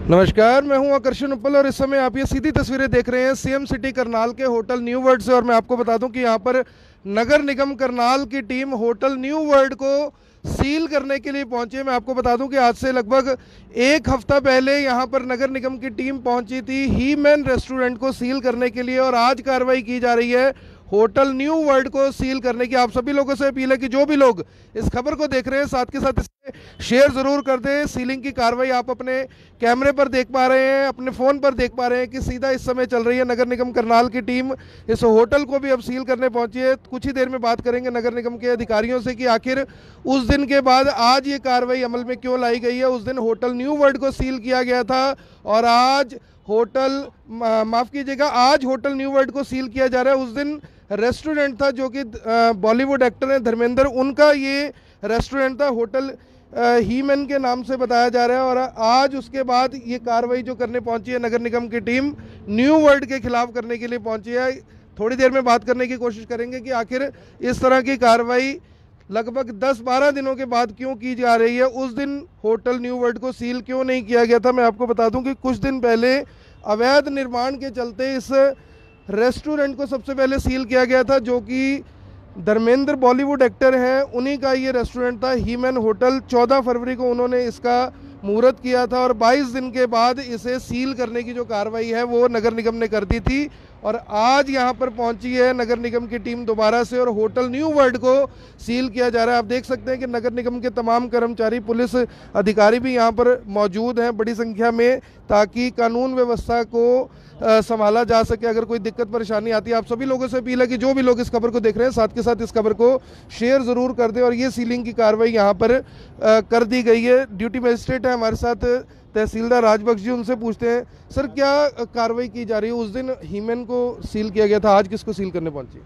नमस्कार, मैं हूं आकर्षण उपल और इस समय आप ये सीधी तस्वीरें देख रहे हैं सीएम सिटी करनाल के होटल न्यू वर्ल्ड से। और मैं आपको बता दूं कि यहां पर नगर निगम करनाल की टीम होटल न्यू वर्ल्ड को सील करने के लिए पहुंची है। मैं आपको बता दूं कि आज से लगभग एक हफ्ता पहले यहां पर नगर निगम की टीम पहुंची थी ही मैन रेस्टोरेंट को सील करने के लिए और आज कार्रवाई की जा रही है होटल न्यू वर्ल्ड को सील करने की। आप सभी लोगों से अपील है कि जो भी लोग इस खबर को देख रहे हैं साथ के साथ इसे शेयर जरूर कर दें। सीलिंग की कार्रवाई आप अपने कैमरे पर देख पा रहे हैं, अपने फ़ोन पर देख पा रहे हैं कि सीधा इस समय चल रही है। नगर निगम करनाल की टीम इस होटल को भी अब सील करने पहुंची है। कुछ ही देर में बात करेंगे नगर निगम के अधिकारियों से कि आखिर उस दिन के बाद आज ये कार्रवाई अमल में क्यों लाई गई है। उस दिन होटल न्यू वर्ल्ड को सील किया गया था और आज होटल माफ़ कीजिएगा, आज होटल न्यू वर्ल्ड को सील किया जा रहा है। उस दिन रेस्टोरेंट था जो कि बॉलीवुड एक्टर हैं धर्मेंद्र, उनका ये रेस्टोरेंट था, होटल ही मैन के नाम से बताया जा रहा है। और आज उसके बाद ये कार्रवाई जो करने पहुंची है नगर निगम की टीम न्यू वर्ल्ड के खिलाफ करने के लिए पहुंची है। थोड़ी देर में बात करने की कोशिश करेंगे कि आखिर इस तरह की कार्रवाई लगभग 10-12 दिनों के बाद क्यों की जा रही है। उस दिन होटल न्यू वर्ल्ड को सील क्यों नहीं किया गया था। मैं आपको बता दूं कि कुछ दिन पहले अवैध निर्माण के चलते इस रेस्टोरेंट को सबसे पहले सील किया गया था, जो कि धर्मेंद्र बॉलीवुड एक्टर हैं, उन्हीं का ये रेस्टोरेंट था ही मैन होटल। 14 फरवरी को उन्होंने इसका मुहूर्त किया था और 22 दिन के बाद इसे सील करने की जो कार्रवाई है वो नगर निगम ने कर दी थी। और आज यहाँ पर पहुंची है नगर निगम की टीम दोबारा से और होटल न्यू वर्ल्ड को सील किया जा रहा है। आप देख सकते हैं कि नगर निगम के तमाम कर्मचारी, पुलिस अधिकारी भी यहाँ पर मौजूद हैं बड़ी संख्या में, ताकि कानून व्यवस्था को संभाला जा सके। अगर कोई दिक्कत परेशानी आती है, आप सभी लोगों से अपील है कि जो भी लोग इस खबर को देख रहे हैं साथ के साथ इस खबर को शेयर ज़रूर कर दें। और ये सीलिंग की कार्रवाई यहाँ पर कर दी गई है। ड्यूटी मजिस्ट्रेट है हमारे साथ तहसीलदार राजबख्श जी, उनसे पूछते हैं सर क्या कार्रवाई की जा रही है। उस दिन हीमैन को सील किया गया था, आज किसको सील करने पहुंची?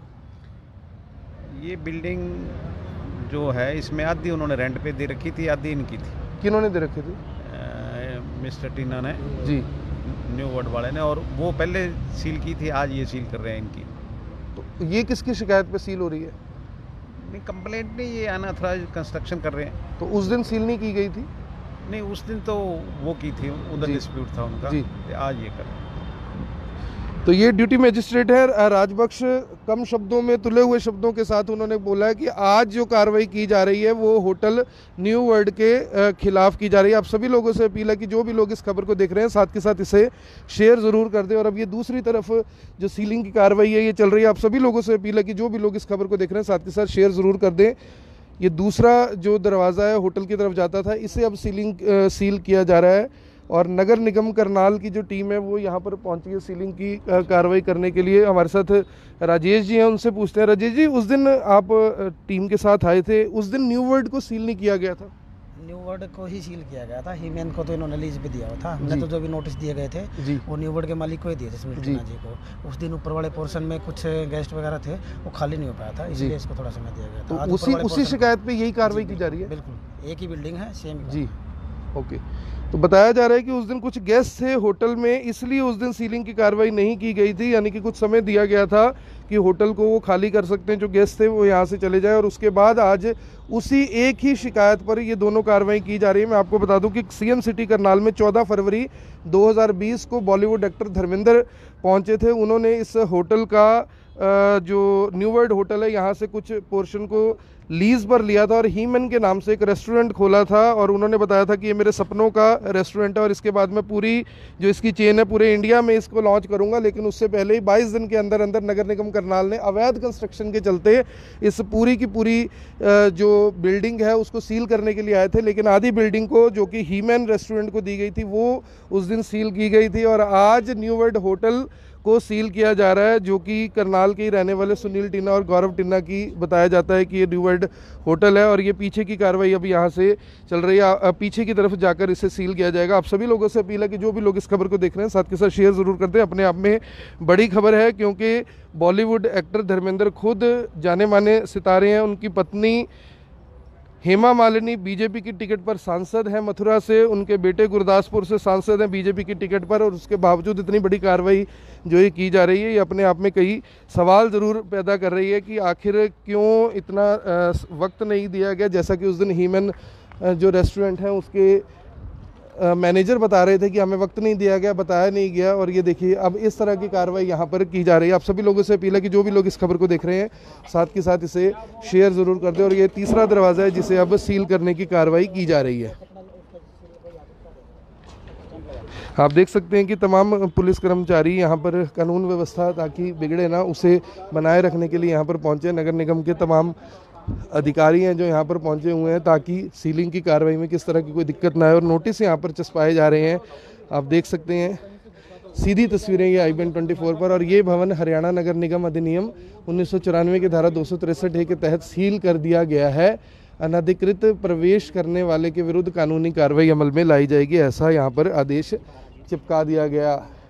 ये बिल्डिंग जो है इसमें आधी उन्होंने रेंट पे दे रखी थी, आधी इनकी थी। किन्होंने दे रखी थी? मिस्टर टीना ने जी, न्यू वर्ल्ड वाले ने, और वो पहले सील की थी, आज ये सील कर रहे हैं इनकी। तो ये किसकी शिकायत पे सील हो रही है? नहीं, कंप्लेंट नहीं, ये अनऑथराइज्ड कंस्ट्रक्शन कर रहे हैं। तो उस दिन सील नहीं की गई थी? नहीं, उस दिन तो वो की थी, उधर डिस्प्यूट था उनका जी। आज ये कर। तो ये ड्यूटी मजिस्ट्रेट है राजबख्श, कम शब्दों में तुले हुए शब्दों के साथ उन्होंने बोला है कि आज जो कार्रवाई की जा रही है वो होटल न्यू वर्ल्ड के खिलाफ की जा रही है। आप सभी लोगों से अपील है कि जो भी लोग इस खबर को देख रहे हैं साथ के साथ इसे शेयर ज़रूर कर दें। और अब ये दूसरी तरफ जो सीलिंग की कार्रवाई है ये चल रही है। आप सभी लोगों से अपील है कि जो भी लोग इस खबर को देख रहे हैं साथ के साथ शेयर ज़रूर कर दें। ये दूसरा जो दरवाज़ा है होटल की तरफ जाता था, इसे अब सील किया जा रहा है। और नगर निगम करनाल की जो टीम है वो यहाँ पर पहुँची है सीलिंग की कार्रवाई करने के लिए। हमारे साथ राजेश जी हैं, उनसे पूछते हैं। राजेश जी, उस दिन आप टीम के साथ आए थे, उस दिन न्यू वर्ल्ड को सील नहीं किया गया था? न्यू वर्ल्ड को ही सील किया गया था, हीमैन को तो इन्होंने लीज पे दिया हुआ था। हमने तो जो भी नोटिस दिए गए थे वो न्यू वर्ल्ड के मालिक को ही दिए थे, स्मिट टीना जी को। उस दिन ऊपर वाले पोर्शन में कुछ गेस्ट वगैरह थे, वो खाली नहीं हो पाया था, इसलिए इसको थोड़ा समय दिया गया था। तो उसी शिकायत पे यही कार्रवाई की जा रही है? बिल्कुल, एक ही बिल्डिंग है, सेम जी। ओके, तो बताया जा रहा है कि उस दिन कुछ गेस्ट थे होटल में, इसलिए उस दिन सीलिंग की कार्रवाई नहीं की गई थी। यानी कि कुछ समय दिया गया था कि होटल को वो खाली कर सकते हैं, जो गेस्ट थे वो यहाँ से चले जाए। और उसके बाद आज उसी एक ही शिकायत पर ये दोनों कार्रवाई की जा रही है। मैं आपको बता दूं कि सीएम सिटी करनाल में 14 फरवरी 2020 को बॉलीवुड एक्टर धर्मेंद्र पहुँचे थे। उन्होंने इस होटल का जो न्यू वर्ल्ड होटल है यहाँ से कुछ पोर्शन को लीज पर लिया था और ही मैन के नाम से एक रेस्टोरेंट खोला था। और उन्होंने बताया था कि ये मेरे सपनों का रेस्टोरेंट है और इसके बाद मैं पूरी जो इसकी चेन है पूरे इंडिया में इसको लॉन्च करूंगा। लेकिन उससे पहले ही 22 दिन के अंदर अंदर नगर निगम करनाल ने अवैध कंस्ट्रक्शन के चलते इस पूरी की पूरी जो बिल्डिंग है उसको सील करने के लिए आए थे। लेकिन आधी बिल्डिंग को, जो कि ही मैन रेस्टोरेंट को दी गई थी, वो उस दिन सील की गई थी। और आज न्यू वर्ल्ड होटल को सील किया जा रहा है, जो कि करनाल के ही रहने वाले सुनील टीना और गौरव टीना की बताया जाता है कि ये न्यू वर्ल्ड होटल है। और ये पीछे की कार्रवाई अभी यहाँ से चल रही है, पीछे की तरफ जाकर इसे सील किया जाएगा। आप सभी लोगों से अपील है कि जो भी लोग इस खबर को देख रहे हैं साथ के साथ शेयर ज़रूर करते हैं। अपने आप में बड़ी खबर है, क्योंकि बॉलीवुड एक्टर धर्मेंद्र खुद जाने माने सितारे हैं। उनकी पत्नी हेमा मालिनी बीजेपी की टिकट पर सांसद हैं मथुरा से, उनके बेटे गुरदासपुर से सांसद हैं बीजेपी की टिकट पर। और उसके बावजूद इतनी बड़ी कार्रवाई जो ये की जा रही है, ये अपने आप में कई सवाल ज़रूर पैदा कर रही है कि आखिर क्यों इतना वक्त नहीं दिया गया। जैसा कि उस दिन ही मैन जो रेस्टोरेंट है उसके मैनेजर बता रहे थे कि हमें वक्त नहीं दिया गया, बताया नहीं गया, और ये देखिए अब इस तरह की कार्रवाई यहाँ पर की जा रही है। आप सभी लोगों से अपील है कि जो भी लोग इस खबर को देख रहे हैं साथ के साथ इसे शेयर ज़रूर कर दें। और ये तीसरा दरवाज़ा है जिसे अब सील करने की कार्रवाई की जा रही है। आप देख सकते हैं कि तमाम पुलिस कर्मचारी यहाँ पर कानून व्यवस्था ताकि बिगड़े ना उसे बनाए रखने के लिए यहाँ पर पहुँचे। नगर निगम के तमाम अधिकारी हैं जो यहाँ पर पहुँचे हुए हैं ताकि सीलिंग की कार्रवाई में किस तरह की कोई दिक्कत ना आए, और नोटिस यहाँ पर चस्पाए जा रहे हैं। आप देख सकते हैं सीधी तस्वीरें ये IBN 24 पर। और ये भवन हरियाणा नगर निगम अधिनियम 1994 की धारा 263 के तहत सील कर दिया गया है। अनधिकृत प्रवेश करने वाले के विरुद्ध कानूनी कार्रवाई अमल में लाई जाएगी, ऐसा यहाँ पर आदेश चिपका दिया गया।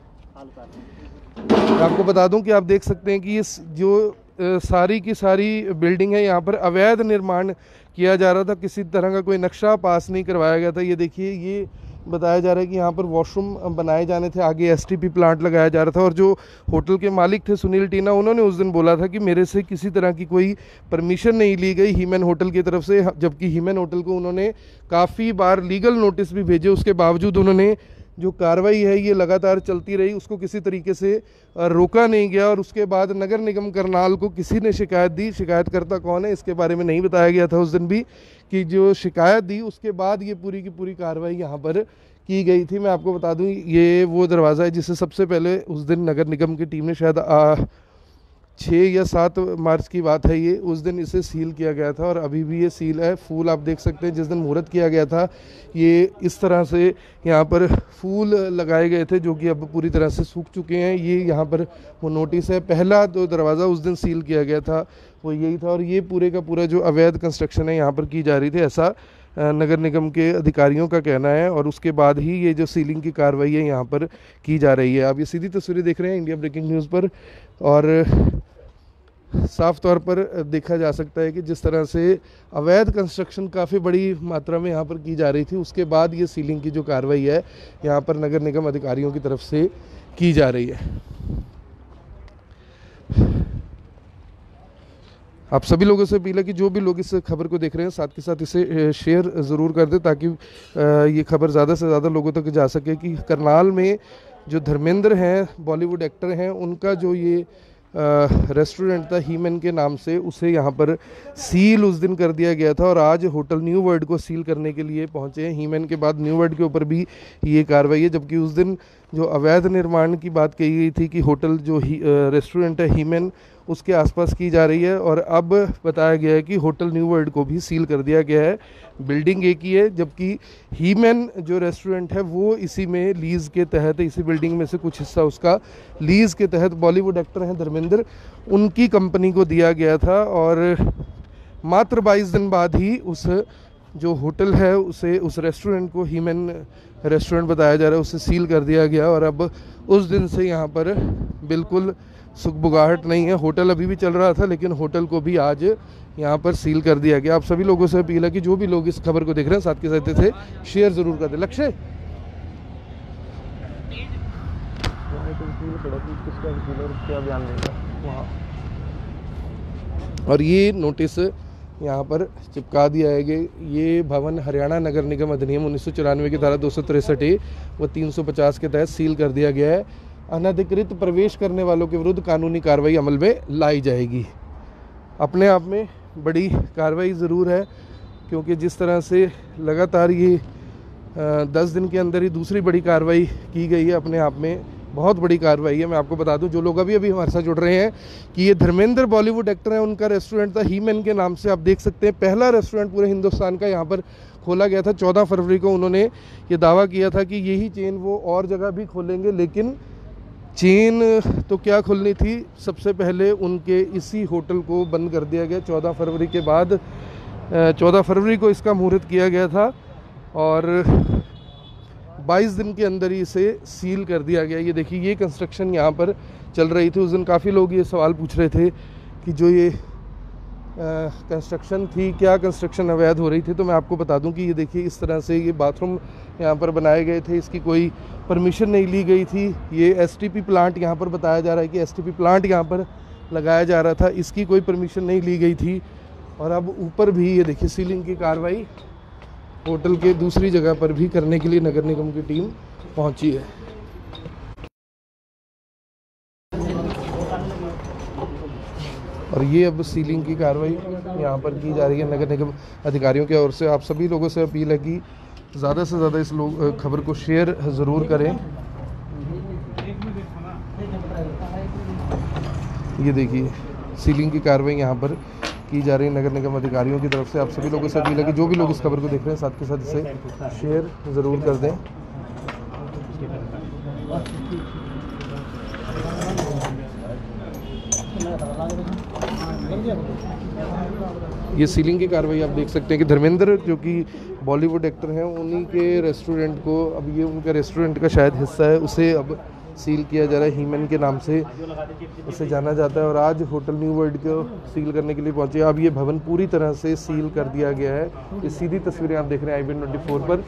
आपको बता दूं कि आप देख सकते हैं कि इस जो सारी की सारी बिल्डिंग है यहाँ पर अवैध निर्माण किया जा रहा था, किसी तरह का कोई नक्शा पास नहीं करवाया गया था। ये देखिए ये बताया जा रहा है कि यहाँ पर वॉशरूम बनाए जाने थे, आगे STP प्लांट लगाया जा रहा था। और जो होटल के मालिक थे सुनील टीना, उन्होंने उस दिन बोला था कि मेरे से किसी तरह की कोई परमिशन नहीं ली गई हीमन होटल की तरफ से, जबकि हीमन होटल को उन्होंने काफ़ी बार लीगल नोटिस भी भेजे। उसके बावजूद उन्होंने जो कार्रवाई है ये लगातार चलती रही, उसको किसी तरीके से रोका नहीं गया। और उसके बाद नगर निगम करनाल को किसी ने शिकायत दी, शिकायतकर्ता कौन है इसके बारे में नहीं बताया गया था उस दिन भी, कि जो शिकायत दी उसके बाद ये पूरी की पूरी कार्रवाई यहाँ पर की गई थी। मैं आपको बता दूं ये वो दरवाज़ा है जिसे सबसे पहले उस दिन नगर निगम की टीम ने शायद 6 या 7 मार्च की बात है ये, उस दिन इसे सील किया गया था। और अभी भी ये सील है। फूल आप देख सकते हैं जिस दिन मुहूर्त किया गया था ये इस तरह से यहाँ पर फूल लगाए गए थे जो कि अब पूरी तरह से सूख चुके हैं। ये यहाँ पर वो नोटिस है। पहला जो दरवाज़ा उस दिन सील किया गया था वो यही था। और ये पूरे का पूरा जो अवैध कंस्ट्रक्शन है यहाँ पर की जा रही थी, ऐसा नगर निगम के अधिकारियों का कहना है। और उसके बाद ही ये जो सीलिंग की कार्रवाई है यहाँ पर की जा रही है। आप ये सीधी तस्वीरें देख रहे हैं इंडिया ब्रेकिंग न्यूज़ पर, और साफ तौर पर देखा जा सकता है कि जिस तरह से अवैध कंस्ट्रक्शन काफ़ी बड़ी मात्रा में यहाँ पर की जा रही थी, उसके बाद ये सीलिंग की जो कार्रवाई है यहाँ पर नगर निगम अधिकारियों की तरफ से की जा रही है। आप सभी लोगों से अपील है कि जो भी लोग इस खबर को देख रहे हैं साथ के साथ इसे शेयर ज़रूर कर दें ताकि ये खबर ज़्यादा से ज़्यादा लोगों तक जा सके कि करनाल में जो धर्मेंद्र हैं, बॉलीवुड एक्टर हैं, उनका जो ये रेस्टोरेंट था हीमन के नाम से, उसे यहाँ पर सील उस दिन कर दिया गया था। और आज होटल न्यू वर्ल्ड को सील करने के लिए पहुँचे हैं। हीमन के बाद न्यू वर्ल्ड के ऊपर भी ये कार्रवाई है, जबकि उस दिन जो अवैध निर्माण की बात कही गई थी कि होटल जो रेस्टोरेंट है हीमन उसके आसपास की जा रही है। और अब बताया गया है कि होटल न्यू वर्ल्ड को भी सील कर दिया गया है। बिल्डिंग एक ही है, जबकि हीमन जो रेस्टोरेंट है वो इसी में लीज़ के तहत, इसी बिल्डिंग में से कुछ हिस्सा उसका लीज़ के तहत बॉलीवुड एक्टर हैं धर्मेंद्र, उनकी कंपनी को दिया गया था। और मात्र 22 दिन बाद ही उस जो होटल है उसे, उस रेस्टोरेंट को हीमन रेस्टोरेंट बताया जा रहा है, उसे सील कर दिया गया। और अब उस दिन से यहाँ पर बिल्कुल सुखबुगाहट नहीं है। होटल अभी भी चल रहा था लेकिन होटल को भी आज यहाँ पर सील कर दिया गया। आप सभी लोगों से अपील है कि जो भी लोग इस खबर को देख रहे हैं साथ के साथ इसे शेयर ज़रूर कर दें। लक्ष्य और ये नोटिस यहाँ पर चिपका दिया है कि ये भवन हरियाणा नगर निगम अधिनियम 1994 की धारा 263 व 350 के तहत सील कर दिया गया है। अनधिकृत प्रवेश करने वालों के विरुद्ध कानूनी कार्रवाई अमल में लाई जाएगी। अपने आप में बड़ी कार्रवाई ज़रूर है, क्योंकि जिस तरह से लगातार ये 10 दिन के अंदर ही दूसरी बड़ी कार्रवाई की गई है, अपने आप में बहुत बड़ी कार्रवाई है। मैं आपको बता दूं, जो लोग अभी हमारे साथ जुड़ रहे हैं, कि ये धर्मेंद्र बॉलीवुड एक्टर हैं, उनका रेस्टोरेंट था हीमन के नाम से। आप देख सकते हैं पहला रेस्टोरेंट पूरे हिंदुस्तान का यहाँ पर खोला गया था। 14 फरवरी को उन्होंने ये दावा किया था कि यही चेन वो और जगह भी खोलेंगे, लेकिन चेन तो क्या खुलनी थी, सबसे पहले उनके इसी होटल को बंद कर दिया गया 14 फरवरी के बाद। 14 फरवरी को इसका मुहूर्त किया गया था और 22 दिन के अंदर ही इसे सील कर दिया गया। ये देखिए, ये कंस्ट्रक्शन यहाँ पर चल रही थी। उस दिन काफ़ी लोग ये सवाल पूछ रहे थे कि जो ये कंस्ट्रक्शन थी, क्या कंस्ट्रक्शन अवैध हो रही थी। तो मैं आपको बता दूं कि ये देखिए, इस तरह से ये बाथरूम यहाँ पर बनाए गए थे, इसकी कोई परमिशन नहीं ली गई थी। ये एसटीपी प्लांट यहाँ पर बताया जा रहा है कि एसटीपी प्लांट यहाँ पर लगाया जा रहा था, इसकी कोई परमिशन नहीं ली गई थी। और अब ऊपर भी ये देखिए सीलिंग की कार्रवाई होटल के दूसरी जगह पर भी करने के लिए नगर निगम की टीम पहुंची है। और ये अब सीलिंग की कार्रवाई यहाँ पर की जा रही है नगर निगम अधिकारियों की ओर से। आप सभी लोगों से अपील है कि ज़्यादा से ज़्यादा इस खबर को शेयर ज़रूर करें। ये देखिए सीलिंग की कार्रवाई यहाँ पर की जा रही है नगर निगम अधिकारियों की तरफ से। आप सभी लोगों से अपील है कि जो भी लोग इस खबर को देख रहे हैं साथ के साथ इसे शेयर ज़रूर कर दें। ये सीलिंग की कार्रवाई आप देख सकते हैं कि धर्मेंद्र जो कि बॉलीवुड एक्टर हैं उन्हीं के रेस्टोरेंट को, अब ये उनका रेस्टोरेंट का शायद हिस्सा है, उसे अब सील किया जा रहा है। हीमन के नाम से उसे जाना जाता है और आज होटल न्यू वर्ल्ड को सील करने के लिए पहुंचे। अब ये भवन पूरी तरह से सील कर दिया गया है। ये सीधी तस्वीरें आप देख रहे हैं IBN24 पर।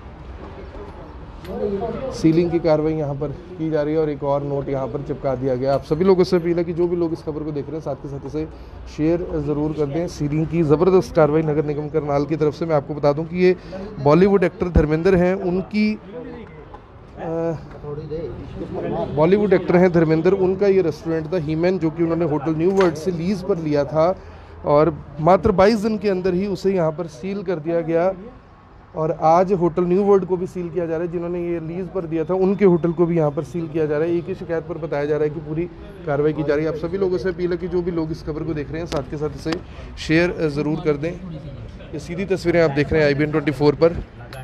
सीलिंग की कार्रवाई यहाँ पर की जा रही है और एक और नोट यहाँ पर चिपका दिया गया। आप सभी लोगों से अपील है कि जो भी लोग इस खबर को देख रहे हैं साथ के साथ इसे शेयर ज़रूर कर दें। सीलिंग की ज़बरदस्त कार्रवाई नगर निगम करनाल की तरफ से। मैं आपको बता दूं कि ये बॉलीवुड एक्टर धर्मेंद्र हैं, उनकी बॉलीवुड एक्टर हैं धर्मेंद्र, उनका ये रेस्टोरेंट था हीमन, जो कि उन्होंने होटल न्यू वर्ल्ड से लीज़ पर लिया था और मात्र 22 दिन के अंदर ही उसे यहाँ पर सील कर दिया गया। और आज होटल न्यू वर्ल्ड को भी सील किया जा रहा है। जिन्होंने ये लीज़ पर दिया था उनके होटल को भी यहाँ पर सील किया जा रहा है। एक ही शिकायत पर बताया जा रहा है कि पूरी कार्रवाई की जा रही है। आप सभी लोगों से अपील है कि जो भी लोग इस खबर को देख रहे हैं साथ के साथ इसे शेयर ज़रूर कर दें। ये सीधी तस्वीरें आप देख रहे हैं IBN24 पर।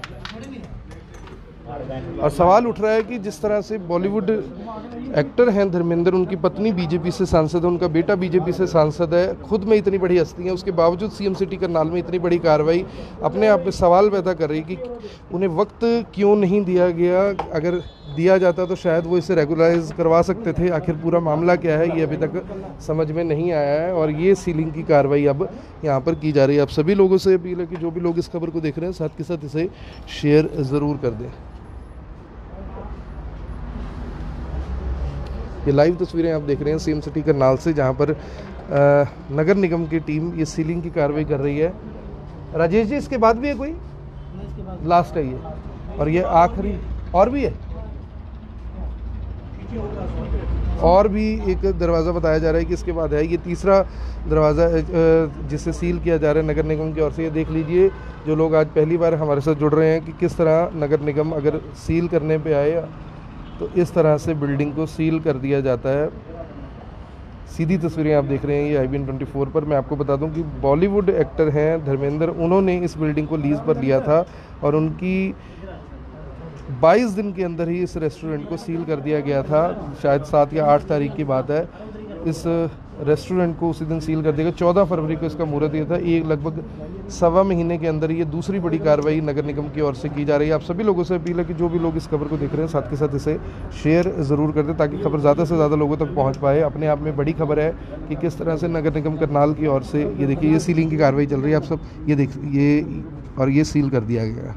और सवाल उठ रहा है कि जिस तरह से बॉलीवुड एक्टर हैं धर्मेंद्र, उनकी पत्नी बीजेपी से सांसद है, उनका बेटा बीजेपी से सांसद है, खुद में इतनी बड़ी हस्ती है, उसके बावजूद CM सिटी करनाल में इतनी बड़ी कार्रवाई अपने आप में सवाल पैदा कर रही कि उन्हें वक्त क्यों नहीं दिया गया। अगर दिया जाता तो शायद वो इसे रेगुलराइज करवा सकते थे। आखिर पूरा मामला क्या है ये अभी तक समझ में नहीं आया है। और ये सीलिंग की कार्रवाई अब यहाँ पर की जा रही है। आप सभी लोगों से अपील है कि जो भी लोग इस खबर को देख रहे हैं साथ के साथ इसे शेयर ज़रूर कर दें। ये लाइव तस्वीरें आप देख रहे हैं CM सिटी करनाल से, जहाँ पर नगर निगम की टीम ये सीलिंग की कार्रवाई कर रही है। राजेश जी, इसके बाद भी है कोई? लास्ट है ये, और ये आखिरी और भी है, और भी एक दरवाज़ा बताया जा रहा है कि इसके बाद है। ये तीसरा दरवाज़ा जिसे सील किया जा रहा है नगर निगम की ओर से। ये देख लीजिए, जो लोग आज पहली बार हमारे साथ जुड़ रहे हैं, कि किस तरह नगर निगम अगर सील करने पे आए तो इस तरह से बिल्डिंग को सील कर दिया जाता है। सीधी तस्वीरें आप देख रहे हैं ये IBN24 पर। मैं आपको बता दूं कि बॉलीवुड एक्टर हैं धर्मेंद्र, उन्होंने इस बिल्डिंग को लीज़ पर लिया था और उनकी 22 दिन के अंदर ही इस रेस्टोरेंट को सील कर दिया गया था। शायद 7 या 8 तारीख की बात है। इस रेस्टोरेंट को उसी दिन सील कर दिया गया। 14 फरवरी को इसका मुहूर्त दिया था। एक लगभग 1.25 महीने के अंदर ये दूसरी बड़ी कार्रवाई नगर निगम की ओर से की जा रही है। आप सभी लोगों से अपील है कि जो भी लोग इस खबर को देख रहे हैं साथ के साथ इसे शेयर ज़रूर कर दें, ताकि खबर ज़्यादा से ज़्यादा लोगों तक पहुँच पाए। अपने आप में बड़ी खबर है कि किस तरह से नगर निगम करनाल की ओर से, ये देखिए, ये सीलिंग की कार्रवाई चल रही है। आप सब ये देख, ये और ये सील कर दिया गया,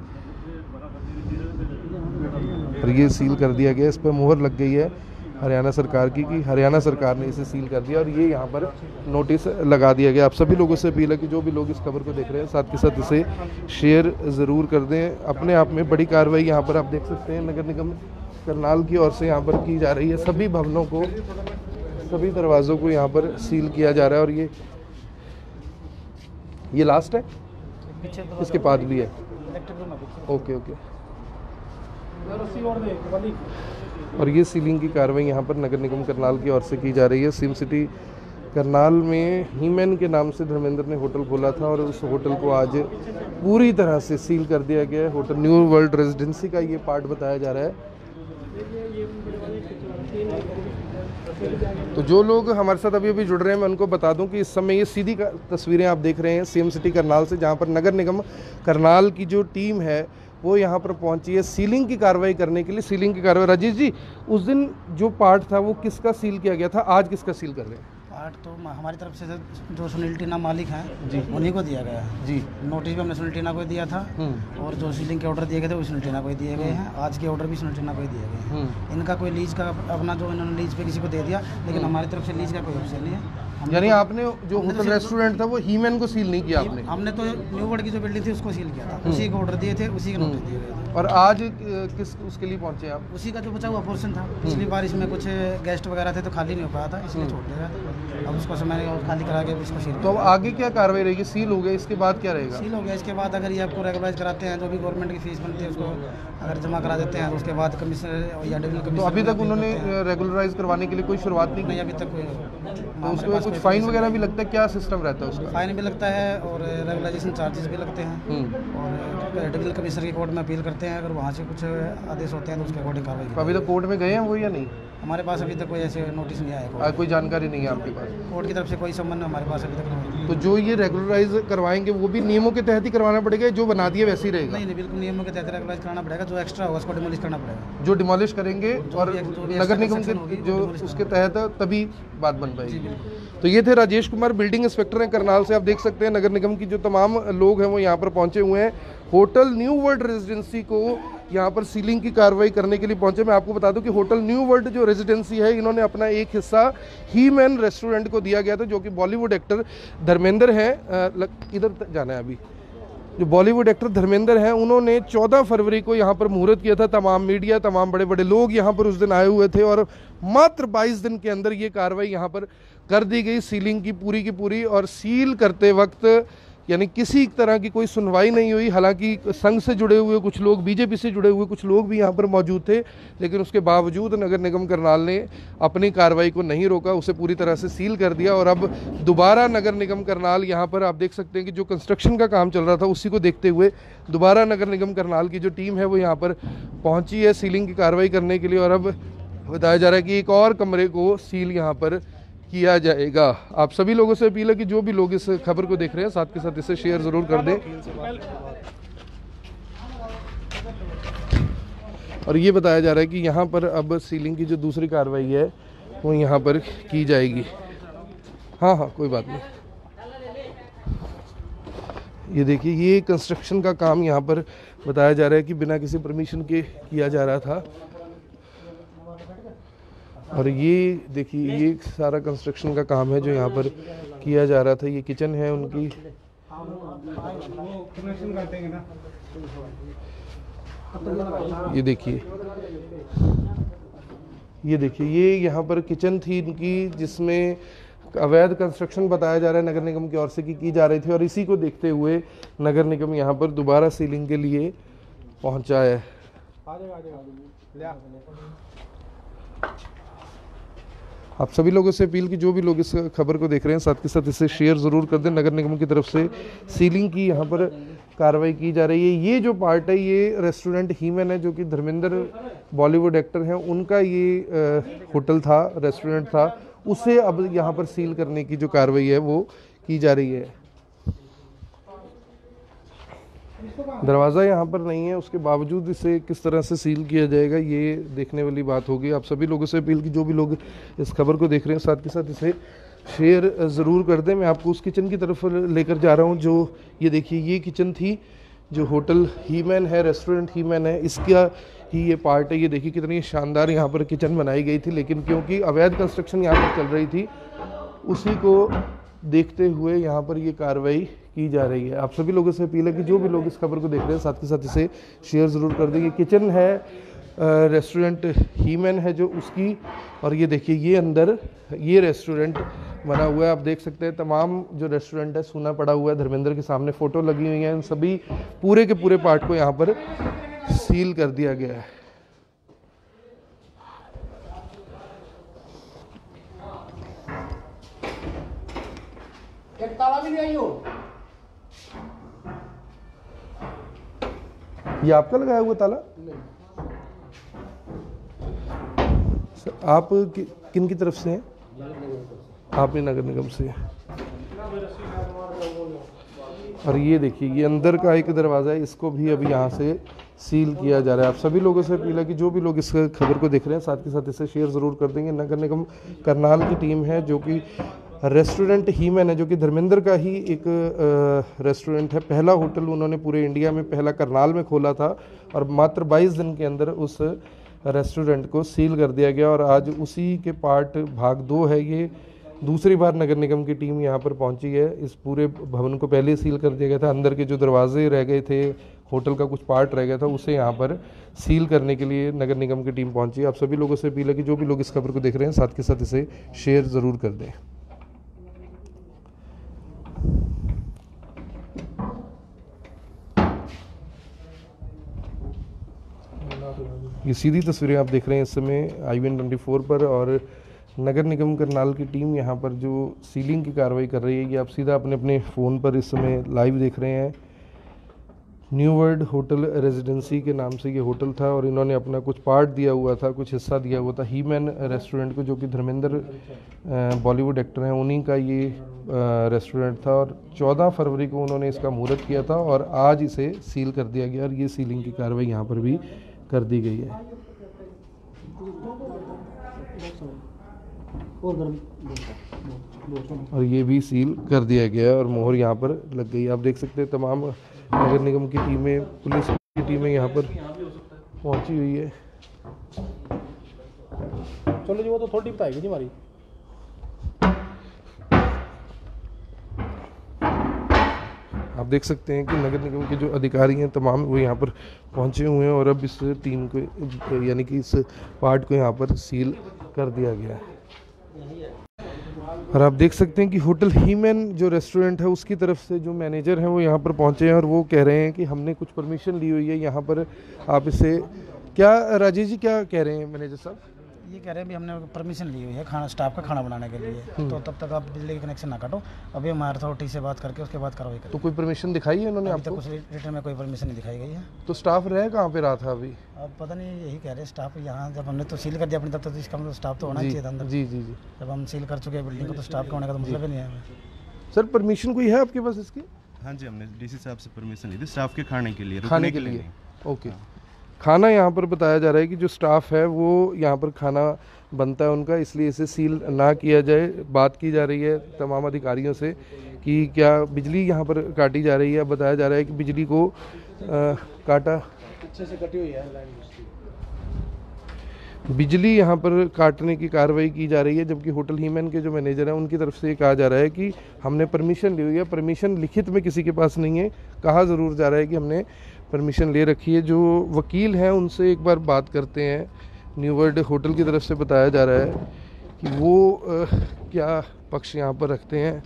और ये सील कर दिया गया। इस पर मुहर लग गई है हरियाणा सरकार की, कि हरियाणा सरकार ने इसे सील कर दिया और ये यहाँ पर नोटिस लगा दिया गया। आप सभी लोगों से अपील है कि जो भी लोग इस खबर को देख रहे हैं साथ के साथ इसे शेयर ज़रूर कर दें। अपने आप में बड़ी कार्रवाई यहाँ पर आप देख सकते हैं नगर निगम करनाल की ओर से यहाँ पर की जा रही है। सभी भवनों को, सभी दरवाज़ों को यहाँ पर सील किया जा रहा है। और ये लास्ट है, इसके बाद भी है। Okay okay. और ये सीलिंग की कार्रवाई यहाँ पर नगर निगम करनाल की ओर से की जा रही है। CM सिटी करनाल में हीमन के नाम से धर्मेंद्र ने होटल खोला था और उस होटल को आज पूरी तरह से सील कर दिया गया है। होटल न्यू वर्ल्ड रेजिडेंसी का ये पार्ट बताया जा रहा है। तो जो लोग हमारे साथ अभी जुड़ रहे हैं, मैं उनको बता दूं कि इस समय ये सीधी तस्वीरें आप देख रहे हैं CM सिटी करनाल से, जहां पर नगर निगम करनाल की जो टीम है वो यहाँ पर पहुंची है सीलिंग की कार्रवाई करने के लिए। सीलिंग की कार्रवाई, राजेश जी, उस दिन जो पार्ट था वो किसका सील किया गया था, आज किसका सील कर रहे हैं? पार्ट तो हमारी तरफ से जो सुनील टीना मालिक हैं जी, उन्हीं को दिया गया है जी। नोटिस भी हमने सुनील टीना को दिया था और जो सीलिंग के ऑर्डर दिए गए थे वो सुनील टीना को दिए गए हैं। आज के ऑर्डर भी सुनील टीना को दिए गए हैं। इनका कोई लीज का अपना जो इन्होंने लीज पे किसी को दे दिया, लेकिन हमारी तरफ से लीज का कोई ऑप्शन नहीं है। यानी आपने जो होटल रेस्टोरेंट था वो हीमैन को सील नहीं किया आपने? हमने तो न्यू वर्ल्ड की जो बिल्डिंग थी उसको सील किया था, उसी को ऑर्डर दिए थे, उसी के नोटिस दिए गए थे। और आज किस उसके लिए पहुंचे आप? उसी का जो बचा हुआ पोर्शन था, पिछली बार इसमें कुछ गेस्ट वगैरह थे तो खाली नहीं हो पाया था, इसलिए छोड़ दिया था। अब उसको मैंने खाली करा के इसको सील। तो अब आगे क्या कार्रवाई रहेगी? सील हो गया, इसके बाद क्या रहेगा? सील हो गया, इसके बाद अगर ये आपको रेगुलराइज कराते हैं, जो भी गवर्नमेंट की फीस बनती है उसको अगर जमा करा देते हैं, तो उसके बाद कमिश्नर या डिविजनल कमिश्नर। तो अभी तक उन्होंने रेगुलराइज करवाने के लिए कोई शुरुआत नहीं की? अभी तक कोई। तो उसको कुछ फाइन वगैरह भी लगता है? क्या सिस्टम रहता है उसका? फाइन भी लगता है और रेगुलाइजेशन चार्जेस भी लगते हैं, और डिविजनल कमिश्नर की कोर्ट में अपील करते हैं, अगर वहाँ से कुछ आदेश होते हैं तो उसके अकॉर्डिंग कार्रवाई। तो अभी तक कोर्ट में गए हैं वो या नहीं? हमारे पास अभी तक कोई ऐसे नोटिस नहीं आया, कोई जानकारी नहीं है आपके पास? कोर्ट की तरफ से कोई सम्मन हमारे पास अभी तक नहीं। तो जो ये रेगुलराइज करवाएंगे वो भी नियमों के तहत ही करवाना पड़ेगा, जो बना दिए वैसे ही रहेगा? नहीं, बिल्कुल नियमों के तहत रेगुलराइज कराना पड़ेगा, जो एक्स्ट्रा होगा उसको डिमोलिश करना पड़ेगा। जो डिमोलिश करेंगे और नगर निगम के जो उसके तहत तभी बात बन पाएगी। तो ये थे राजेश कुमार, बिल्डिंग इंस्पेक्टर हैं करनाल से। आप देख सकते हैं नगर निगम की जो तमाम लोग हैं वो यहाँ पर पहुँचे हुए हैं। होटल न्यू वर्ल्ड रेजिडेंसी को यहाँ पर सीलिंग की कार्रवाई करने के लिए पहुंचे। मैं आपको बता दूं कि होटल न्यू वर्ल्ड जो रेजिडेंसी है, इन्होंने अपना एक हिस्सा ही मैन रेस्टोरेंट को दिया गया था, जो कि बॉलीवुड एक्टर धर्मेंद्र हैं, इधर जाना है अभी, जो बॉलीवुड एक्टर धर्मेंद्र हैं, उन्होंने 14 फरवरी को यहाँ पर मुहूर्त किया था। तमाम मीडिया, तमाम बड़े बड़े लोग यहाँ पर उस दिन आए हुए थे और मात्र 22 दिन के अंदर ये कार्रवाई यहाँ पर कर दी गई, सीलिंग की पूरी। और सील करते वक्त यानी किसी तरह की कोई सुनवाई नहीं हुई। हालांकि संघ से जुड़े हुए कुछ लोग, बीजेपी से जुड़े हुए कुछ लोग भी यहाँ पर मौजूद थे, लेकिन उसके बावजूद नगर निगम करनाल ने अपनी कार्रवाई को नहीं रोका, उसे पूरी तरह से सील कर दिया। और अब दोबारा नगर निगम करनाल यहाँ पर आप देख सकते हैं कि जो कंस्ट्रक्शन का काम चल रहा था उसी को देखते हुए दोबारा नगर निगम करनाल की जो टीम है वो यहाँ पर पहुँची है सीलिंग की कार्रवाई करने के लिए। और अब बताया जा रहा है कि एक और कमरे को सील यहाँ पर किया जाएगा। आप सभी लोगों से अपील है कि जो भी लोग इस खबर को देख रहे हैं साथ के साथ इसे शेयर जरूर कर दें। और ये बताया जा रहा है कि यहाँ पर अब सीलिंग की जो दूसरी कार्रवाई है वो यहाँ पर की जाएगी। हाँ, कोई बात नहीं। ये देखिए, ये कंस्ट्रक्शन का काम यहाँ पर बताया जा रहा है कि बिना किसी परमिशन के किया जा रहा था। और ये देखिए, ये सारा कंस्ट्रक्शन का काम है जो यहाँ पर किया जा रहा था। ये किचन है उनकी। ये देखिए, ये यहाँ पर किचन थी इनकी, जिसमें अवैध कंस्ट्रक्शन बताया जा रहा है नगर निगम की ओर से की जा रही थी। और इसी को देखते हुए नगर निगम यहाँ पर दोबारा सीलिंग के लिए पहुँचा है। आप सभी लोगों से अपील की जो भी लोग इस खबर को देख रहे हैं साथ के साथ इसे शेयर ज़रूर कर दें। नगर निगम की तरफ से सीलिंग की यहाँ पर कार्रवाई की जा रही है। ये जो पार्ट है, ये रेस्टोरेंट हीमैन है, जो कि धर्मेंद्र बॉलीवुड एक्टर हैं, उनका ये होटल था, रेस्टोरेंट था, उसे अब यहाँ पर सील करने की जो कार्रवाई है वो की जा रही है। दरवाज़ा यहाँ पर नहीं है, उसके बावजूद इसे किस तरह से सील किया जाएगा ये देखने वाली बात होगी। आप सभी लोगों से अपील की जो भी लोग इस खबर को देख रहे हैं साथ के साथ इसे शेयर ज़रूर कर दें। मैं आपको उस किचन की तरफ लेकर जा रहा हूँ जो ये देखिए, ये किचन थी जो होटल हीमैन है, रेस्टोरेंट हीमैन है, इसका ही ये पार्ट है। ये देखिए कितनी शानदार यहाँ पर किचन बनाई गई थी, लेकिन क्योंकि अवैध कंस्ट्रक्शन यहाँ पर चल रही थी उसी को देखते हुए यहाँ पर ये कार्रवाई की जा रही है। आप सभी लोगों से अपील है कि जो भी लोग इस खबर को देख रहे हैं साथ के साथ इसे शेयर ज़रूर कर दें। ये किचन है, रेस्टोरेंट हीमैन है जो उसकी, और ये देखिए ये अंदर ये रेस्टोरेंट बना हुआ है। आप देख सकते हैं तमाम जो रेस्टोरेंट है सूना पड़ा हुआ है। धर्मेंद्र के सामने फ़ोटो लगी हुई है। इन सभी पूरे के पूरे पार्ट को यहाँ पर सील कर दिया गया है। एक ताला भी नहीं आई हो। ये आपका लगाया हुआ ताला? आप किन की तरफ से हैं? आपने नगर निगम से। और ये देखिए, ये अंदर का एक दरवाज़ा है, इसको भी अभी यहाँ से सील किया जा रहा है। आप सभी लोगों से अपील है कि जो भी लोग इस खबर को देख रहे हैं साथ के साथ इसे शेयर ज़रूर कर देंगे। नगर निगम करनाल की टीम है जो कि रेस्टोरेंट हीमैन है, जो कि धर्मेंद्र का ही एक रेस्टोरेंट है। पहला होटल उन्होंने पूरे इंडिया में पहला करनाल में खोला था और मात्र 22 दिन के अंदर उस रेस्टोरेंट को सील कर दिया गया। और आज उसी के पार्ट भाग 2 है ये, दूसरी बार नगर निगम की टीम यहाँ पर पहुँची है। इस पूरे भवन को पहले सील कर दिया गया था, अंदर के जो दरवाजे रह गए थे, होटल का कुछ पार्ट रह गया था, उसे यहाँ पर सील करने के लिए नगर निगम की टीम पहुँची है। आप सभी लोगों से अपील है कि जो भी लोग इस खबर को देख रहे हैं साथ के साथ इसे शेयर ज़रूर कर दें। ये सीधी तस्वीरें आप देख रहे हैं इस समय IVN24 पर, और नगर निगम करनाल की टीम यहाँ पर जो सीलिंग की कार्रवाई कर रही है ये आप सीधा अपने अपने फ़ोन पर इस समय लाइव देख रहे हैं। न्यू वर्ल्ड होटल रेजिडेंसी के नाम से ये होटल था और इन्होंने अपना कुछ पार्ट दिया हुआ था, कुछ हिस्सा दिया हुआ था हीमैन रेस्टोरेंट को, जो कि धर्मेंद्र बॉलीवुड एक्टर हैं, उन्हीं का ये रेस्टोरेंट था। और 14 फरवरी को उन्होंने इसका मुहूर्त किया था और आज इसे सील कर दिया गया और ये सीलिंग की कार्रवाई यहाँ पर भी कर दी गई है। और ये भी सील कर दिया गया और मोहर यहाँ पर लग गई। आप देख सकते हैं तमाम नगर निगम की टीमें, पुलिस की टीमें यहाँ पर पहुँची हुई है। चलो जी, वो तो थोड़ी बताएगी जी हमारी। आप देख सकते हैं कि नगर निगम के जो अधिकारी हैं तमाम वो यहाँ पर पहुँचे हुए हैं और अब इस टीम को यानी कि इस पार्ट को यहाँ पर सील कर दिया गया है। और आप देख सकते हैं कि होटल हीमैन जो रेस्टोरेंट है उसकी तरफ से जो मैनेजर हैं वो यहाँ पर पहुँचे हैं और वो कह रहे हैं कि हमने कुछ परमिशन ली हुई है यहाँ पर। आप इसे क्या राजेश जी क्या कह रहे हैं मैनेजर साहब? ये कह रहे हैं भी हमने परमिशन ली हुई है खाना, स्टाफ का खाना बनाने के लिए, तो तब तक आप बिजली के कनेक्शन ना काटो, अभी हम अथॉरिटी से बात करके उसके बाद कार्रवाई करें। तो कोई परमिशन दिखाई है उन्होंने अभी तक आपको? कुछ रिटर्न में कोई परमिशन नहीं दिखाई गई है। तो स्टाफ रह कहाँ पे रहा था अभी? अब पता नहीं, यही कह रहे हैं स्टाफ यहाँ, जब हमने तो सील कर दिया अपनी तब तक तो इसका मतलब स्टाफ तो होना चाहिए था अंदर। जी जी जी। जब हम सील कर चुके हैं बिल्डिंग को तो स्टाफ का होने का तो मतलब ही नहीं है। सर परमिशन कोई है आपके पास इसकी? हाँ जी, हमने डीसी साहब से परमिशन ली थी स्टाफ के खाने के लिए, खाने के लिए। ओके। खाना यहाँ पर बताया जा रहा है कि जो स्टाफ है वो यहाँ पर खाना बनता है उनका, इसलिए इसे सील ना किया जाए। बात की जा रही है तमाम अधिकारियों से कि क्या बिजली यहाँ पर काटी जा रही है। बताया जा रहा है कि बिजली को काटा, पीछे से कटी हुई है लाइन, बिजली यहाँ पर काटने की कार्रवाई की जा रही है। जबकि होटल हीमैन के जो मैनेजर हैं उनकी तरफ से ये कहा जा रहा है कि हमने परमिशन ली हुई है, परमिशन लिखित में किसी के पास नहीं है। कहा ज़रूर जा रहा है कि हमने परमिशन ले रखी है। जो वकील हैं उनसे एक बार बात करते हैं। न्यू वर्ल्ड होटल की तरफ से बताया जा रहा है कि वो क्या पक्ष यहाँ पर रखते हैं।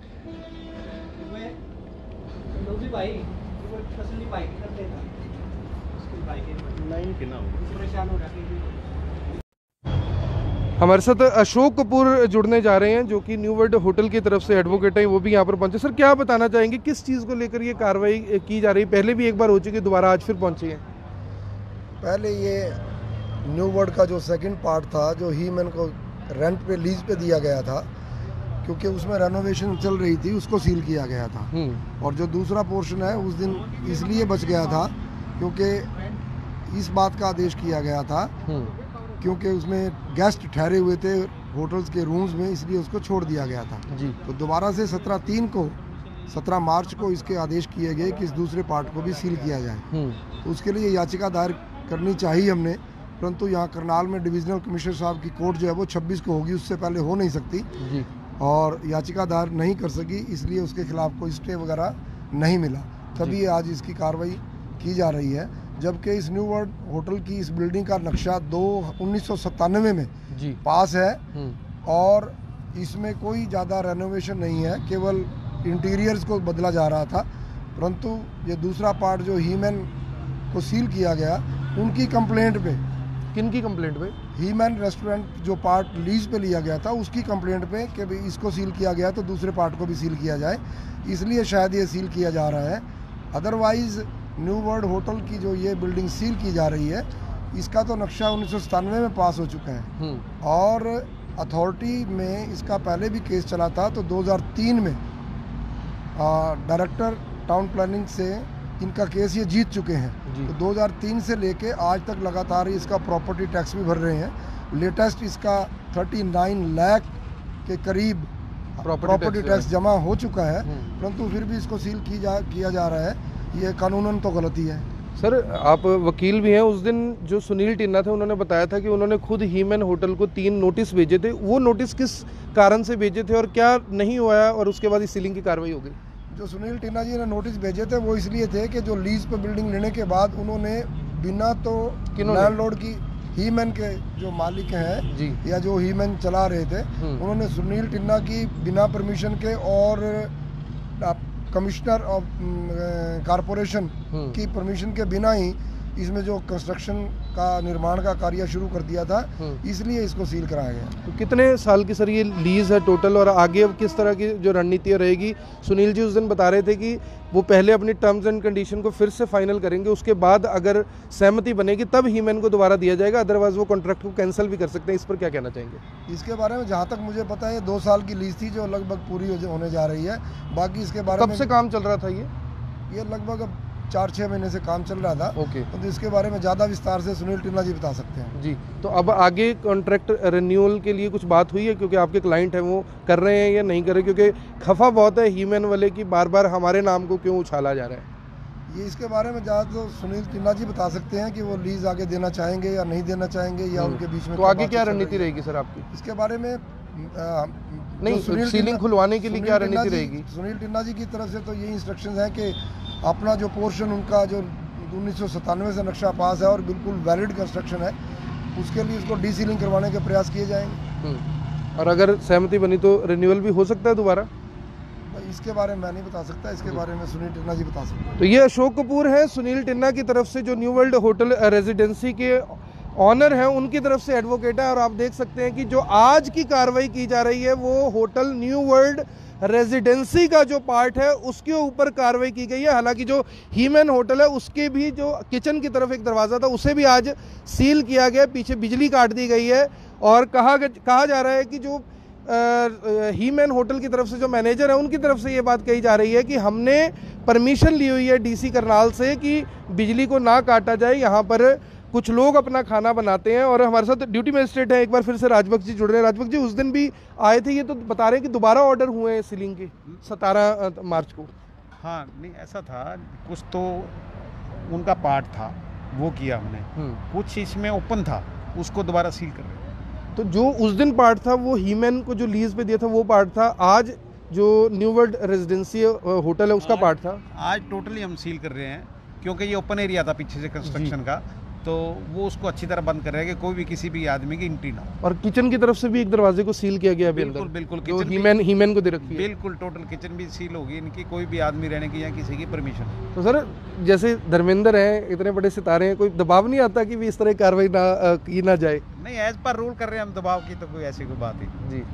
हमारे साथ अशोक कपूर जुड़ने जा रहे हैं जो कि न्यू वर्ल्ड होटल की तरफ से एडवोकेट हैं, वो भी यहाँ पर पहुंचे। सर क्या बताना चाहेंगे, किस चीज़ को लेकर ये कार्रवाई की जा रही है? पहले भी एक बार हो चुकी, दोबारा आज फिर पहुंची है। पहले ये न्यू वर्ल्ड का जो सेकंड पार्ट था जो हीमैन को रेंट पे लीज पे दिया गया था, क्योंकि उसमें रेनोवेशन चल रही थी, उसको सील किया गया था। और जो दूसरा पोर्शन है उस दिन इसलिए बच गया था क्योंकि इस बात का आदेश किया गया था क्योंकि उसमें गेस्ट ठहरे हुए थे होटल्स के रूम्स में, इसलिए उसको छोड़ दिया गया था जी। तो दोबारा से 17 मार्च को इसके आदेश किए गए कि इस दूसरे पार्ट को भी सील किया जाए। तो उसके लिए याचिका दायर करनी चाहिए हमने, परंतु यहाँ करनाल में डिविजनल कमिश्नर साहब की कोर्ट जो है वो 26 को होगी, उससे पहले हो नहीं सकती जी। और याचिका दायर नहीं कर सकी, इसलिए उसके खिलाफ कोई स्टे वगैरह नहीं मिला, तभी आज इसकी कार्रवाई की जा रही है। जबकि इस न्यू वर्ल्ड होटल की इस बिल्डिंग का नक्शा 1997 में जी पास है और इसमें कोई ज़्यादा रेनोवेशन नहीं है, केवल इंटीरियर्स को बदला जा रहा था। परंतु ये दूसरा पार्ट जो हीमैन को सील किया गया, उनकी कंप्लेंट पे, किनकी कंप्लेंट पे? हीमैन रेस्टोरेंट जो पार्ट लीज पे लिया गया था उसकी कंप्लेंट पे कि भाई इसको सील किया गया तो दूसरे पार्ट को भी सील किया जाए, इसलिए शायद ये सील किया जा रहा है। अदरवाइज़ न्यू वर्ल्ड होटल की जो ये बिल्डिंग सील की जा रही है, इसका तो नक्शा 1997 में पास हो चुका है और अथॉरिटी में इसका पहले भी केस चला था। तो 2003 में डायरेक्टर टाउन प्लानिंग से इनका केस ये जीत चुके हैं। तो 2003 से लेके आज तक लगातार इसका प्रॉपर्टी टैक्स भी भर रहे हैं। लेटेस्ट इसका 39 लाख के करीब प्रॉपर्टी टैक्स जमा हो चुका है, परंतु फिर भी इसको सील किया जा रहा है। ये कानूनन तो गलती है। सर आप वकील भी हैं, उस दिन जो सुनील टिन्ना थे उन्होंने बताया था कि उन्होंने खुद हीमन होटल को 3 नोटिस भेजे थे। वो नोटिस किस कारण से भेजे थे और क्या नहीं हुआ और उसके बाद इस सीलिंग की कार्रवाई हो गई? जो सुनील टिन्ना जी ने नोटिस भेजे थे वो इसलिए थे कि जो लीज पर बिल्डिंग लेने के बाद उन्होंने बिना तो लैंडलॉर्ड की, हीमन के जो मालिक हैं जी, या जो हीमन चला रहे थे, उन्होंने सुनील टिन्ना की बिना परमिशन के और कमिश्नर ऑफ कारपोरेशन की परमिशन के बिना ही इसमें जो कंस्ट्रक्शन का निर्माण का कार्य शुरू कर दिया था, इसलिए इसको सील कराया गया। तो कितने साल की सर ये लीज है टोटल और आगे अब किस तरह की जो रणनीति रहेगी? सुनील जी उस दिन बता रहे थे कि वो पहले अपनी टर्म्स एंड कंडीशन को फिर से फाइनल करेंगे, उसके बाद अगर सहमति बनेगी तब हीमन को दोबारा दिया जाएगा, अदरवाइज वो कॉन्ट्रैक्ट को कैंसिल भी कर सकते हैं। इस पर क्या कहना चाहेंगे? इसके बारे में जहाँ तक मुझे पता है 2 साल की लीज थी जो लगभग पूरी होने जा रही है। बाकी इसके बारे में कब से काम चल रहा था? ये लगभग 4-6 महीने से काम चल रहा था। ओके। तो इसके बारे में ज़्यादा विस्तार से सुनील टिन्ना जी बता सकते हैं। जी, तो अब आगे कॉन्ट्रैक्ट रिन्यूअल के लिए कुछ बात हुई है, क्योंकि आपके क्लाइंट हैं वो कर रहे हैं या नहीं कर रहे? क्योंकि खफा बहुत है हीमन वाले की बार बार हमारे नाम को क्यों उछाला जा रहा है। ये इसके बारे में ज़्यादा तो सुनील टिन्ना जी बता सकते हैं कि वो लीज आगे देना चाहेंगे या नहीं देना चाहेंगे, या उनके बीच में तो आगे क्या रणनीति रहेगी सर आपकी इसके बारे में? नहीं, सीलिंग खुलवाने के लिए क्या रणनीति रहेगी? सुनील टिन्ना जी की तरफ से तो ये इंस्ट्रक्शंस हैं कि अपना जो पोर्शन उनका जो 1997 से नक्शा पास है और बिल्कुल वैलिड कंस्ट्रक्शन है, उसके लिए इसको डीसीलिंग करवाने के प्रयास किए जाएंगे। और अगर सहमति बनी तो रिन्यूअल भी हो सकता है दोबारा? इसके बारे में मैं नहीं बता सकता, इसके बारे में सुनील टिन्ना जी बता सकते हैं। तो ये अशोक कपूर हैं, सुनील टिन्ना की तरफ से जो न्यू वर्ल्ड होटल रेजिडेंसी के ऑनर हैं, उनकी तरफ से एडवोकेट है। और आप देख सकते हैं कि जो आज की कार्रवाई की जा रही है वो होटल न्यू वर्ल्ड रेजिडेंसी का जो पार्ट है उसके ऊपर कार्रवाई की गई है। हालांकि जो हीमन होटल है उसके भी जो किचन की तरफ एक दरवाज़ा था उसे भी आज सील किया गया, पीछे बिजली काट दी गई है। और कहा जा रहा है कि जो हीमन होटल की तरफ से जो मैनेजर है उनकी तरफ से ये बात कही जा रही है कि हमने परमिशन ली हुई है डीसी करनाल से कि बिजली को ना काटा जाए, यहाँ पर कुछ लोग अपना खाना बनाते हैं। और हमारे साथ ड्यूटी मजिस्ट्रेट है, एक बार फिर से राजभक्त जी जुड़ रहे हैं। राजभक्त जी उस दिन भी आए थे, ये तो बता रहे हैं कि दोबारा ऑर्डर हुए हैं सीलिंग के 17 मार्च को। हाँ, नहीं ऐसा था, कुछ तो उनका पार्ट था वो किया हमने, कुछ इसमें ओपन था उसको दोबारा सील कर रहे हैं। तो जो उस दिन पार्ट था वो हीमन को जो लीज पे दिया था वो पार्ट था, आज जो न्यू वर्ल्ड रेजिडेंसी होटल है उसका पार्ट था। आज टोटली हम सील कर रहे हैं क्योंकि ये ओपन एरिया था पीछे से कंस्ट्रक्शन का, तो वो उसको अच्छी तरह बंद कर रहे हैं कि कोई भी किसी भी आदमी की एंट्री ना हो। और किचन की तरफ से भी एक दरवाजे को सील किया गया अभी बिल्कुल अंदर, बिल्कुल जो किचन हीमन को दे रखी है। बिल्कुल टोटल किचन भी सील होगी इनकी, कोई भी आदमी रहने की या किसी की परमिशन। तो सर जैसे धर्मेंद्र हैं, इतने बड़े सितारे हैं, कोई दबाव नहीं आता कि भी इस तरह कार्रवाई की ना जाए? नहीं, एज पर रूल कर रहे हैं हम, दबाव की तो कोई ऐसी कोई बात ही जी।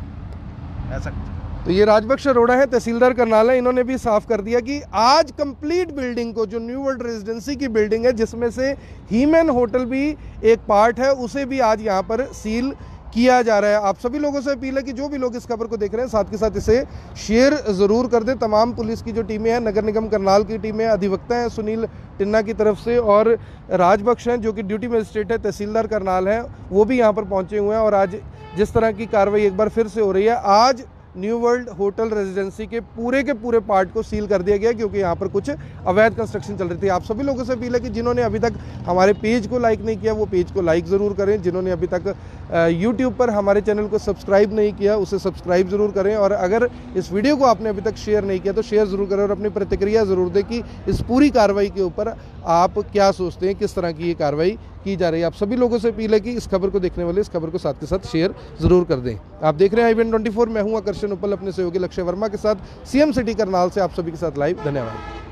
ऐसा तो ये राजबख्श अरोड़ा है, तहसीलदार करनाल है, इन्होंने भी साफ कर दिया कि आज कंप्लीट बिल्डिंग को, जो न्यू वर्ल्ड रेजिडेंसी की बिल्डिंग है जिसमें से हीमन होटल भी एक पार्ट है, उसे भी आज यहाँ पर सील किया जा रहा है। आप सभी लोगों से अपील है कि जो भी लोग इस खबर को देख रहे हैं साथ के साथ इसे शेयर ज़रूर कर दें। तमाम पुलिस की जो टीमें हैं, नगर निगम करनाल की टीमें, अधिवक्ता हैं सुनील टिन्ना की तरफ से, और राजबख्श हैं जो कि ड्यूटी मजिस्ट्रेट है, तहसीलदार करनाल हैं, वो भी यहाँ पर पहुँचे हुए हैं। और आज जिस तरह की कार्रवाई एक बार फिर से हो रही है, आज न्यू वर्ल्ड होटल रेजिडेंसी के पूरे पार्ट को सील कर दिया गया क्योंकि यहाँ पर कुछ अवैध कंस्ट्रक्शन चल रही थी। आप सभी लोगों से अपील है कि जिन्होंने अभी तक हमारे पेज को लाइक नहीं किया वो पेज को लाइक ज़रूर करें, जिन्होंने अभी तक यूट्यूब पर हमारे चैनल को सब्सक्राइब नहीं किया उसे सब्सक्राइब ज़रूर करें, और अगर इस वीडियो को आपने अभी तक शेयर नहीं किया तो शेयर ज़रूर करें और अपनी प्रतिक्रिया ज़रूर दें कि इस पूरी कार्रवाई के ऊपर आप क्या सोचते हैं, किस तरह की ये कार्रवाई की जा रही है। आप सभी लोगों से अपील है कि इस खबर को देखने वाले इस खबर को साथ के साथ शेयर जरूर कर दें। आप देख रहे हैं IBN 24, मैं हूं आकर्षण उपल अपने सहयोगी लक्ष्य वर्मा के साथ CM सिटी करनाल से आप सभी के साथ लाइव। धन्यवाद।